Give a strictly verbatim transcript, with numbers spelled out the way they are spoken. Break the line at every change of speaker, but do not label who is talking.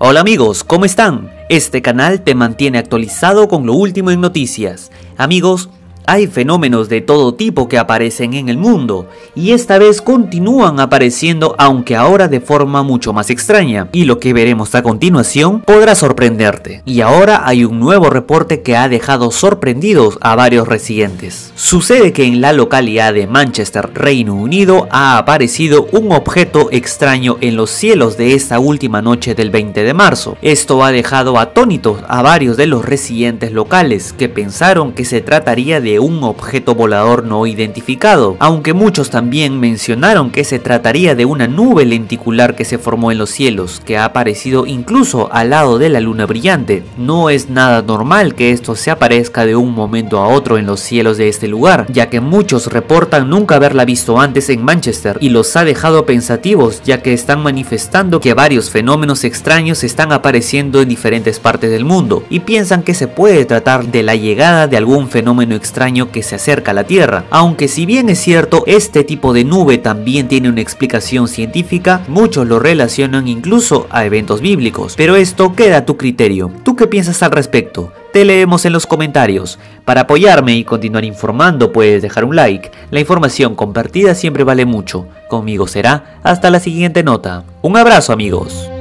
Hola amigos, ¿cómo están? Este canal te mantiene actualizado con lo último en noticias. Amigos, hay fenómenos de todo tipo que aparecen en el mundo y esta vez continúan apareciendo, aunque ahora de forma mucho más extraña, y lo que veremos a continuación podrá sorprenderte. Y ahora hay un nuevo reporte que ha dejado sorprendidos a varios residentes. Sucede que en la localidad de Manchester, Reino Unido, ha aparecido un objeto extraño en los cielos de esta última noche del veinte de marzo. Esto ha dejado atónitos a varios de los residentes locales, que pensaron que se trataría de un objeto volador no identificado, aunque muchos también mencionaron que se trataría de una nube lenticular que se formó en los cielos, que ha aparecido incluso al lado de la luna brillante. No es nada normal que esto se aparezca de un momento a otro en los cielos de este lugar, ya que muchos reportan nunca haberla visto antes en Manchester, y los ha dejado pensativos, ya que están manifestando que varios fenómenos extraños están apareciendo en diferentes partes del mundo, y piensan que se puede tratar de la llegada de algún fenómeno extraño que se acerca a la Tierra. Aunque si bien es cierto, este tipo de nube también tiene una explicación científica, muchos lo relacionan incluso a eventos bíblicos, pero esto queda a tu criterio. ¿Tú qué piensas al respecto? Te leemos en los comentarios. Para apoyarme y continuar informando puedes dejar un like. La información compartida siempre vale mucho. Conmigo será hasta la siguiente nota. Un abrazo amigos.